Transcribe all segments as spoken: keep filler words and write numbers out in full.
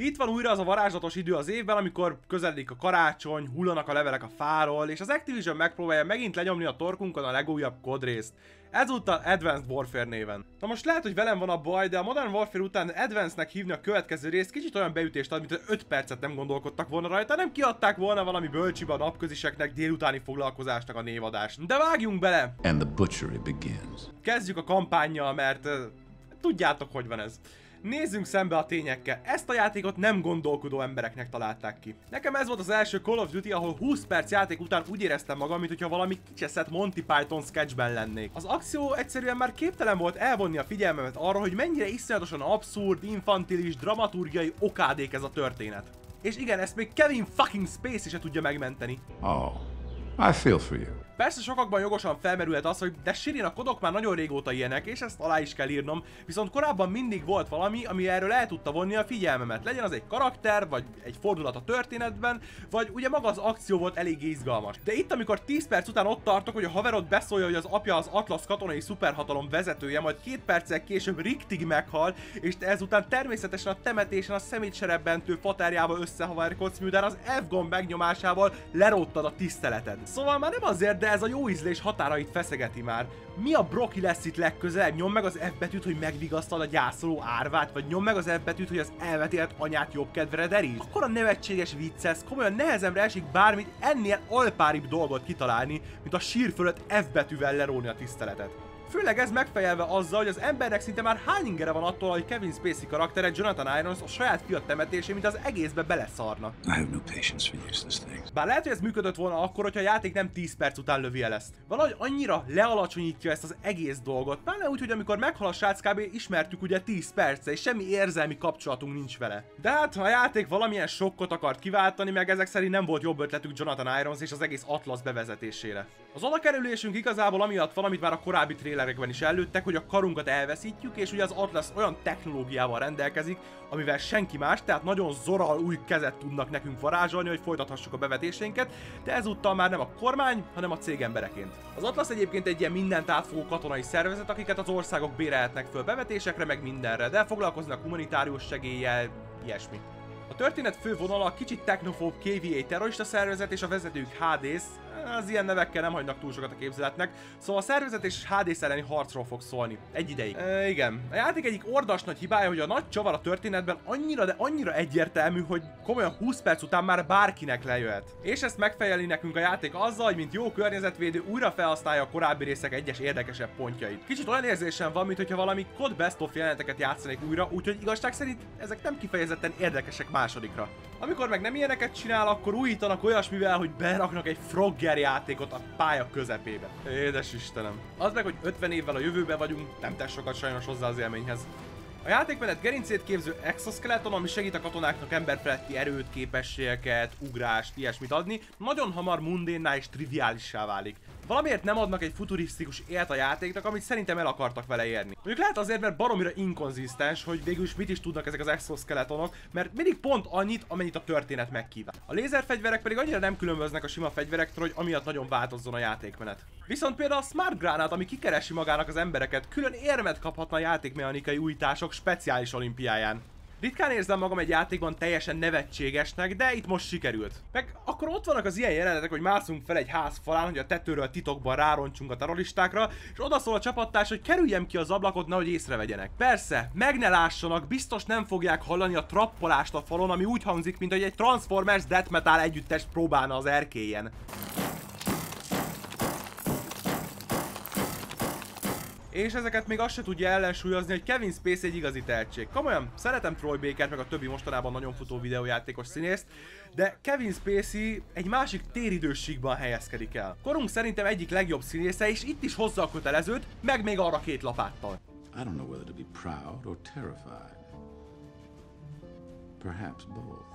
Itt van újra az a varázslatos idő az évben, amikor közeledik a karácsony, hullanak a levelek a fáról, és az Activision megpróbálja megint lenyomni a torkunkon a legújabb kodrészt. Ezúttal Advanced Warfare néven. Na most lehet, hogy velem van a baj, de a Modern Warfare után Advanced-nek hívni a következő részt kicsit olyan beütést ad, mint hogy öt percet nem gondolkodtak volna rajta, nem kiadták volna valami bölcsibe a napköziseknek, délutáni foglalkozásnak a névadást. De vágjunk bele! And the butchery begins. Kezdjük a kampánnyal, mert uh, tudjátok, hogy van ez. Nézzünk szembe a tényekkel. Ezt a játékot nem gondolkodó embereknek találták ki. Nekem ez volt az első Call of Duty, ahol húsz perc játék után úgy éreztem magam, mintha valami kicseszett Monty Python sketchben lennék. Az akció egyszerűen már képtelen volt elvonni a figyelmemet arra, hogy mennyire iszonyatosan abszurd, infantilis, dramaturgiai okádék ez a történet. És igen, ezt még Kevin fucking Spacey se tudja megmenteni. Oh, I feel for you. Persze sokakban jogosan felmerülhet az, hogy de Sirin, a kodok már nagyon régóta ilyenek, és ezt alá is kell írnom, viszont korábban mindig volt valami, ami erről el tudta vonni a figyelmemet. Legyen az egy karakter, vagy egy fordulat a történetben, vagy ugye maga az akció volt elég izgalmas. De itt, amikor tíz perc után ott tartok, hogy a haverod beszólja, hogy az apja az Atlas katonai szuperhatalom vezetője, majd két perccel később riktig meghal, és te ezután természetesen a temetésen a szemétserebbentő fatárjával összehaverkodsz, miután az F gomb megnyomásával leróttad a tiszteleted. Szóval már nem azért, de ez a jó ízlés határait feszegeti már. Mi a broki lesz itt legközelebb? Nyom meg az F betűt, hogy megvigasztald a gyászoló árvát, vagy nyom meg az F betűt, hogy az elvetélet anyát jobb kedvre derítsd? Akkor a nevetséges viccesz, komolyan nehezemre esik bármit ennél alpáribb dolgot kitalálni, mint a sír fölött F betűvel leróni a tiszteletet. Főleg ez megfejelve azzal, hogy az embernek szinte már hány ingere van attól, hogy Kevin Spacey karaktere Jonathan Irons a saját fia temetésén, mint az egészbe beleszarna. I have no patience for useless things. Bár lehet, hogy ez működött volna akkor, hogyha a játék nem tíz perc után lövi el ezt. Valahogy annyira lealacsonyítja ezt az egész dolgot, pláne úgy, hogy amikor meghal a srác, kb. Ismertük ugye tíz perce, és semmi érzelmi kapcsolatunk nincs vele. De hát, ha a játék valamilyen sokkot akart kiváltani, meg ezek szerint nem volt jobb ötletük Jonathan Irons és az egész Atlas bevezetésére. Az odakerülésünk igazából amiatt van, amit már a korábbi trailerekben is előttek, hogy a karunkat elveszítjük, és ugye az Atlas olyan technológiával rendelkezik, amivel senki más, tehát nagyon zoral új kezet tudnak nekünk varázsolni, hogy folytathassuk a bevetéseinket, de ezúttal már nem a kormány, hanem a cég embereként. Az Atlas egyébként egy ilyen mindent átfogó katonai szervezet, akiket az országok bérelhetnek föl bevetésekre, meg mindenre, de foglalkoznak humanitárius segéllyel, ilyesmi. A történet fő vonala a kicsit technofób K V A terrorista szervezet és a vezetők Hades, az ilyen nevekkel nem hagynak túl sokat a képzeletnek, szóval a szervezet és Hades elleni harcról fog szólni. Egy ideig. E, igen. A játék egyik ordas nagy hibája, hogy a nagy csavar a történetben annyira, de annyira egyértelmű, hogy komolyan húsz perc után már bárkinek lejöhet. És ezt megfejeli nekünk a játék azzal, hogy mint jó környezetvédő újra felhasználja a korábbi részek egyes érdekesebb pontjait. Kicsit olyan érzésem van, mintha valami C O D Best of jeleneteket játszanék újra, úgyhogy igazság szerint ezek nem kifejezetten érdekesek másodikra. Amikor meg nem ilyeneket csinál, akkor újítanak olyasmivel, hogy beraknak egy Frogger játékot a pálya közepébe. Édes Istenem. Az meg, hogy ötven évvel a jövőben vagyunk, nem tesz sokat sajnos hozzá az élményhez. A játékmenet gerincét képző exoskeleton, ami segít a katonáknak emberfeletti erőt, képességeket, ugrást, ilyesmit adni, nagyon hamar mundénná és triviálissá válik. Valamiért nem adnak egy futurisztikus élt a játéknak, amit szerintem el akartak vele érni. Mondjuk lehet azért, mert baromira inkonzisztens, hogy végülis mit is tudnak ezek az exoskeletonok, mert mindig pont annyit, amennyit a történet megkíván. A lézerfegyverek pedig annyira nem különböznek a sima fegyverektől, hogy amiatt nagyon változzon a játékmenet. Viszont például a Smart Granát, ami kikeresi magának az embereket, külön érmet kaphatna a játékmechanikai újítások speciális olimpiáján. Ritkán érzem magam egy játékban teljesen nevetségesnek, de itt most sikerült. Meg akkor ott vannak az ilyen jelenetek, hogy mászunk fel egy ház falán, hogy a tetőről titokban rároncsunk a terroristákra, és odaszól a csapattárs, hogy kerüljem ki az ablakot, nehogy észrevegyenek. Persze, meg ne lássanak, biztos nem fogják hallani a trappolást a falon, ami úgy hangzik, mint hogy egy Transformers Death Metal együttest próbálna az erkélyen. És ezeket még azt se tudja ellensúlyozni, hogy Kevin Spacey egy igazi tehetség. Komolyan, szeretem Troy Bakert, meg a többi mostanában nagyon futó videójátékos színészt, de Kevin Spacey egy másik téridősségben helyezkedik el. Korunk szerintem egyik legjobb színésze, és itt is hozza a kötelezőt, meg még arra két lapáttal. I don't know whether to be proud or terrified. Perhaps both. A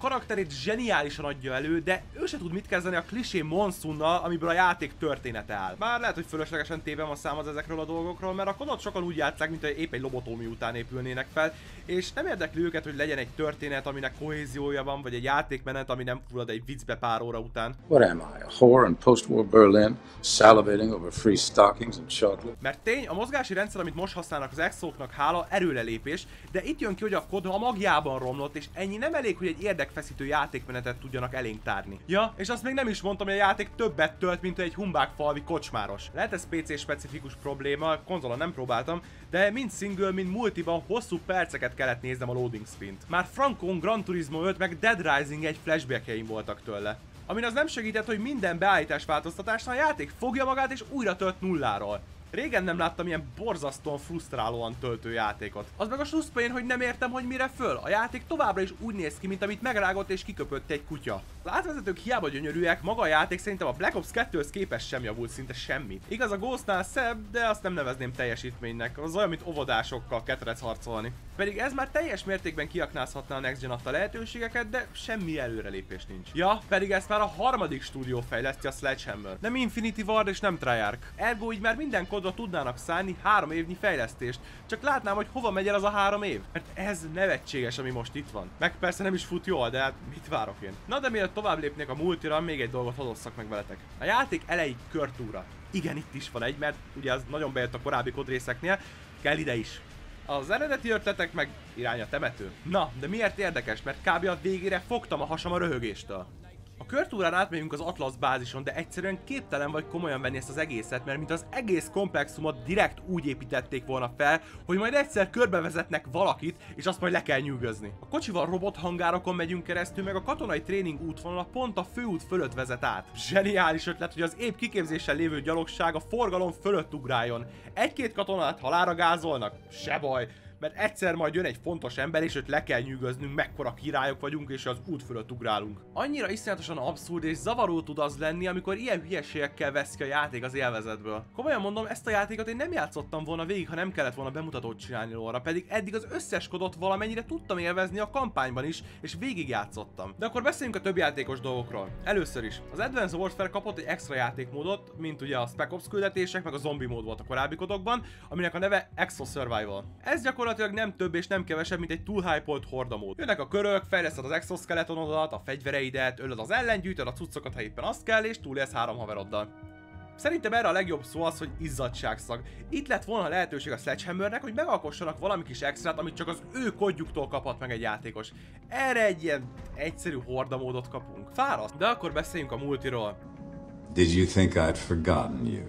karakterét zseniálisan adja elő, de ő se tud mit kezdeni a klisé Monsunnal, amiből a játék története áll. Bár lehet, hogy fölöslegesen tévem a szám az ezekről a dolgokról, mert a kodot sokan úgy játszák, mint hogy épp egy lobotómi után épülnének fel, és nem érdekli őket, hogy legyen egy történet, aminek kohéziója van, vagy egy játékmenet, ami nem fullad egy viccbe pár óra után. What am I, a whore in post-war Berlin, salivating over free stockings and chocolate? Mert tény, a mozgási rendszer, amit most használnak az exóknak hála, erőlelépés, de itt jön ki, hogy a kod a magjában romlott, és ennyi nem elég, hogy egy érdekfeszítő játékmenetet tudjanak elénk tárni. Ja, és azt még nem is mondtam, hogy a játék többet tölt, mint egy humbágfalvi kocsmáros. Lehet ez pé cé specifikus probléma, konzolon nem próbáltam, de mind single, mind multiban hosszú perceket kellett néznem a loading screen-t. Már Frankon Gran Turismo öt meg Dead Rising egy flashbackjeim voltak tőle. Amin az nem segített, hogy minden beállítás változtatásnál a játék fogja magát és újra tölt nulláról. Régen nem láttam ilyen borzasztóan frusztrálóan töltő játékot. Az meg a slusszpoén, hogy nem értem, hogy mire föl. A játék továbbra is úgy néz ki, mint amit megrágott és kiköpött egy kutya. Az átvezetők hiába gyönyörűek, maga a játék szerintem a Black Ops kettőhöz képest sem javult szinte semmit. Igaz, a Ghostnál szebb, de azt nem nevezném teljesítménynek. Az olyan, mint óvodásokkal ketrec harcolni. Pedig ez már teljes mértékben kiaknázhatná a Next Gen adta lehetőségeket, de semmi előrelépés nincs. Ja, pedig ezt már a harmadik stúdió fejleszti, a Sledgehammer. Nem Infinity Ward és nem Treyarch. Ergo így már minden kodra tudnának szállni három évnyi fejlesztést. Csak látnám, hogy hova megy el az a három év. Mert ez nevetséges, ami most itt van. Meg persze nem is fut jól, de hát mit várok én? Na de mielőtt tovább lépnék a multira, még egy dolgot hadosszak meg veletek. A játék elejé körtúra. Igen, itt is van egy, mert ugye az nagyon bejött a korábbi kodrészeknél, kell ide is. Az eredeti ötletek meg irány a temető. Na, de miért érdekes? Mert kb. A végére fogtam a hasam a röhögéstől. A körtúrán átmegyünk az Atlas bázison, de egyszerűen képtelen vagy komolyan venni ezt az egészet, mert mint az egész komplexumot direkt úgy építették volna fel, hogy majd egyszer körbevezetnek valakit, és azt majd le kell nyűgözni. A kocsival robothangárokon megyünk keresztül, meg a katonai tréning útvonala pont a főút fölött vezet át. Zseniális ötlet, hogy az épp kiképzéssel lévő gyalogság a forgalom fölött ugráljon. Egy-két katonát halálra gázolnak? Se baj. Mert egyszer majd jön egy fontos ember, és őt le kell nyűgöznünk, mekkora királyok vagyunk, és az út fölött ugrálunk. Annyira iszonyatosan abszurd és zavaró tud az lenni, amikor ilyen hülyeségekkel vesz ki a játék az élvezetből. Komolyan mondom, ezt a játékot én nem játszottam volna végig, ha nem kellett volna bemutatót csinálni róla, pedig eddig az összes kodot valamennyire tudtam élvezni a kampányban is, és végig játszottam. De akkor beszéljünk a több játékos dolgokról. Először is, az Advanced Warfare kapott egy extra játékmódot, mint ugye a Spec Ops küldetések, meg a zombi mód volt a korábbi kodokban, aminek a neve Exo Survival. Ez gyakorlatilag nem több és nem kevesebb, mint egy túl hype-olt hordamód. Jönnek a körök, fejleszted az exoskeletonodat, a fegyvereidet, ölöd az ellen, gyűjtöd a cuccokat, ha éppen azt kell, és túlélsz három haveroddal. Szerintem erre a legjobb szó az, hogy izzadságszag. Itt lett volna lehetőség a Sledgehammernek, hogy megalkossanak valami kis extrát, amit csak az ő kodjuktól kaphat meg egy játékos. Erre egy ilyen egyszerű hordamódot kapunk. Fáraszt, de akkor beszéljünk a multiról. Did you think I'd forgotten you?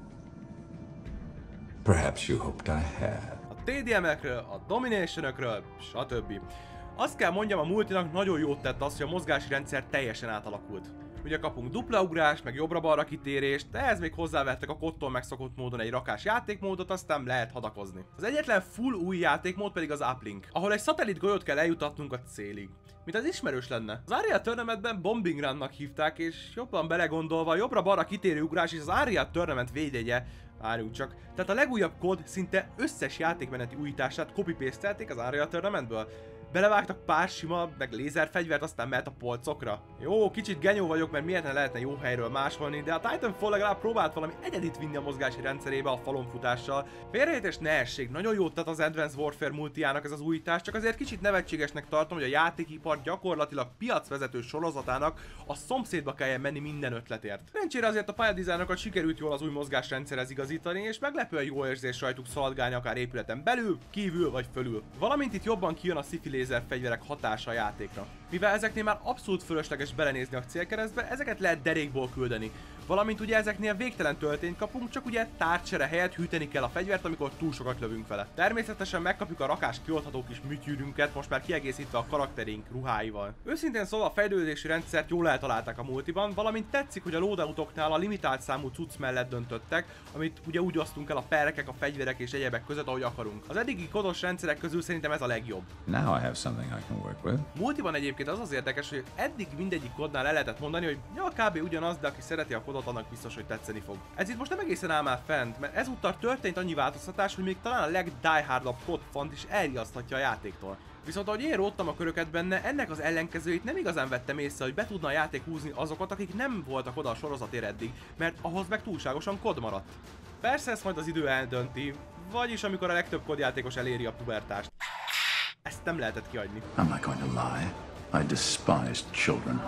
Perhaps you hoped I had. té dé em-ekről, a Domination-ökről, stb. Azt kell mondjam, a multinak nagyon jót tett az, hogy a mozgási rendszer teljesen átalakult. Ugye kapunk dupla ugrás, meg jobbra-balra kitérést, de ehhez még hozzávettek a kodtól megszokott módon egy rakás játékmódot, aztán lehet hadakozni. Az egyetlen full új játékmód pedig az Uplink, ahol egy szatellit golyót kell eljutatnunk a célig. Mint az ismerős lenne. Az Aria Tournamentben Bombing Run-nak hívták, és jobban belegondolva a jobbra-balra kitérő ugrás és az Aria Tournament védjegye, várjunk csak. Tehát a legújabb kód szinte összes játékmeneti újítását copy-pastelték az Aria Tournamentből. Belevágtak pár sima, meg lézerfegyvert, aztán mehet a polcokra. Jó, kicsit genyó vagyok, mert miért ne lehetne jó helyről másolni, de a Titanfall legalább próbált valami egyedit vinni a mozgási rendszerébe a falonfutással. Félreértés ne essék, nagyon jót tett az Advanced Warfare multiának ez az újítás, csak azért kicsit nevetségesnek tartom, hogy a játékipar gyakorlatilag piacvezető sorozatának a szomszédba kelljen menni minden ötletért. Szerencsére azért a pályadizájnokat sikerült jól az új mozgásrendszerhez igazítani, és meglepően jó érzés rajtuk szaladgálni akár épületen belül, kívül vagy fölül. Valamint itt jobban kijön a sci-fi lézerfegyverek hatása a játékra. Mivel ezeknél már abszolút fölösleges belenézni a célkeresztbe, ezeket lehet derékból küldeni. Valamint ugye ezeknél végtelen töltényt kapunk, csak ugye tárcsere helyett hűteni kell a fegyvert, amikor túl sokat lövünk vele. Természetesen megkapjuk a rakás kioldható kis műtyűrünket, most már kiegészítve a karakterink ruháival. Őszintén szóval a fejlődési rendszert jól eltalálták a multiban, valamint tetszik, hogy a loadoutoknál a limitált számú cucc mellett döntöttek, amit ugye úgy osztunk el a perrekek, a fegyverek és egyebek között, ahogy akarunk. Az eddigi kodos rendszerek közül szerintem ez a legjobb. Now I have something I can work with. Multiban egyébként az az érdekes, hogy eddig mindegyik kodnál el lehetett mondani, hogy ja, kb. Ugyanaz, de aki szereti a kodot, kódot, annak biztos, hogy tetszeni fog. Ez itt most nem egészen áll már fent, mert ezúttal történt annyi változtatás, hogy még talán a legdiehardabb kod fant is elriaszthatja a játéktól. Viszont ahogy én róttam a köröket benne, ennek az ellenkezőit nem igazán vettem észre, hogy be tudna a játék húzni azokat, akik nem voltak oda a sorozatért eddig, mert ahhoz meg túlságosan kod maradt. Persze ezt majd az idő eldönti, vagyis amikor a legtöbb kodjátékos eléri a pubertást. Ezt nem lehetett kihagyni. I'm not going to lie. I despise children.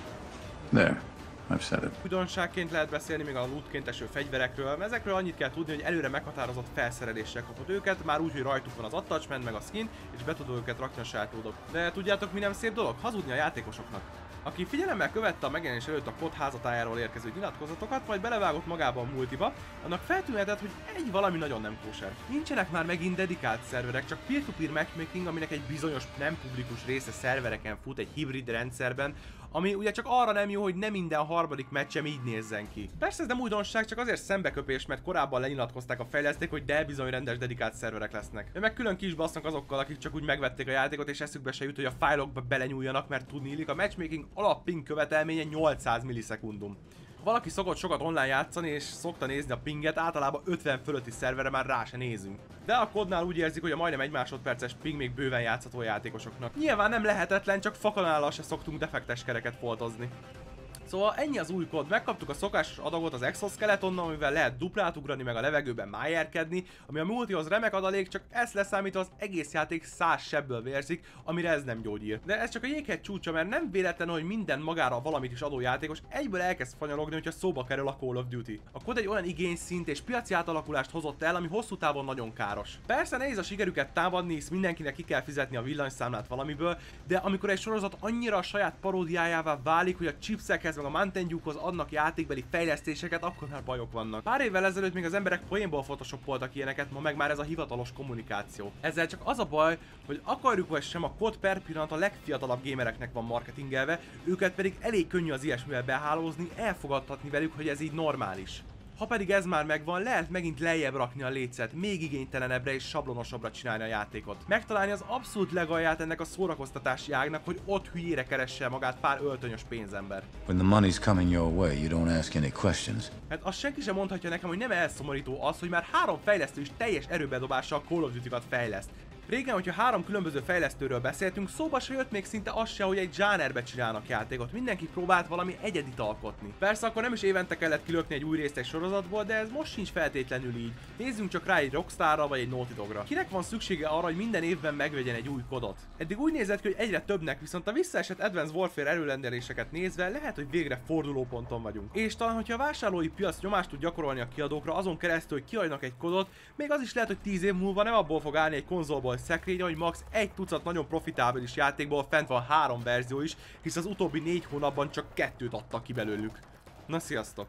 There. I've said it. Újdonságként lehet beszélni még a lootként eső fegyverekről, ezekről annyit kell tudni, hogy előre meghatározott felszereléssel kapod őket, már úgy, hogy rajtuk van az attachment meg a skin, és be tudod őket rakni a saját módok. De tudjátok, mi nem szép dolog? Hazudni a játékosoknak. Aki figyelemmel követte a megjelenés előtt a kod házatájáról érkező nyilatkozatokat, majd belevágott magába a multiba, annak feltűnhetett, hogy egy valami nagyon nem kóser. Nincsenek már megint dedikált szerverek, csak peer-to-peer matchmaking, aminek egy bizonyos nem publikus része szervereken fut egy hibrid rendszerben, ami ugye csak arra nem jó, hogy nem minden harmadik meccsem így nézzen ki. Persze ez nem újdonság, csak azért szembeköpés, mert korábban lenyilatkozták a fejlesztők, hogy de bizony rendes dedikált szerverek lesznek. Ő meg külön ki is basznak azokkal, akik csak úgy megvették a játékot, és eszükbe se jut, hogy a fájlokba belenyúljanak, mert tudni illik, a matchmaking alap ping követelménye nyolcszáz millisekundum. Ha valaki szokott sokat online játszani és szokta nézni a pinget, általában ötven fölötti szerverre már rá se nézünk. De a kodnál úgy érzik, hogy a majdnem egy másodperces ping még bőven játszható játékosoknak. Nyilván nem lehetetlen, csak fakanállal se szoktunk defektes kereket foltozni. Szóval ennyi az új kód, megkaptuk a szokásos adagot az exoskeletonnal, amivel lehet duplát ugrani, meg a levegőben májerkedni, ami a multihoz remek adalék, csak ezt leszámítva az egész játék száz sebből vérzik, amire ez nem gyógyír. De ez csak a jéghegy csúcsa, mert nem véletlen, hogy minden magára valamit is adó játékos egyből elkezd fanyalogni, hogyha szóba kerül a Call of Duty. A kód egy olyan igényszint és piaci átalakulást hozott el, ami hosszú távon nagyon káros. Persze nehéz a sikerüket támadni, hisz mindenkinek ki kell fizetni a villanyszámlát valamiből, de amikor egy sorozat annyira a saját paródiájává válik, hogy a chipsekhez meg a Mountain Dew-hoz adnak játékbeli fejlesztéseket, akkor már bajok vannak. Pár évvel ezelőtt még az emberek poénból photoshopoltak ilyeneket, ma meg már ez a hivatalos kommunikáció. Ezzel csak az a baj, hogy akarjuk vagy sem, a kod per pillanat a legfiatalabb gamereknek van marketingelve, őket pedig elég könnyű az ilyesmivel behálózni, elfogadtatni velük, hogy ez így normális. Ha pedig ez már megvan, lehet megint lejjebb rakni a lécet, még igénytelenebbre és sablonosabbra csinálni a játékot. Megtalálni az abszolút legalját ennek a szórakoztatási ágnak, hogy ott hülyére keresse magát pár öltönyös pénzember. When the money's coming your way, you don't ask any questions. Hát azt senki sem mondhatja nekem, hogy nem elszomorító az, hogy már három fejlesztő is teljes erőbedobással Call of Duty-kat fejleszt. Régen, hogyha három különböző fejlesztőről beszéltünk, szóba se jött még szinte az se, hogy egy zsánerbe csinálnak játékot. Mindenki próbált valami egyedit alkotni. Persze akkor nem is évente kellett kilökni egy új részt egy sorozatból, de ez most sincs feltétlenül így. Nézzünk csak rá egy Rockstarra vagy egy Naughty Dogra. Kinek van szüksége arra, hogy minden évben megvegyen egy új kodot? Eddig úgy nézett ki, hogy egyre többnek, viszont a visszaesett Advanced Warfare előrendeléseket nézve lehet, hogy végre fordulóponton vagyunk. És talán, hogyha a vásárlói piac nyomást tud gyakorolni a kiadókra azon keresztül, hogy kiadnak egy kodot, még az is lehet, hogy tíz év múlva nem abból fog állni egy konzolból szekrény, hogy max egy tucat nagyon profitábilis játékból fent van három verzió is, hisz az utóbbi négy hónapban csak kettőt adtak ki belőlük. Na sziasztok!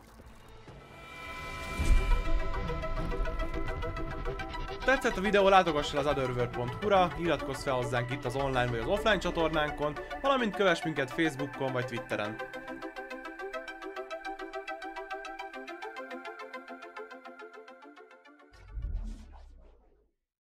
Tetszett a videó, látogass el az otherworld pont hu-ra, iratkozz fel hozzánk itt az online vagy az offline csatornánkon, valamint kövess minket Facebookon vagy Twitteren.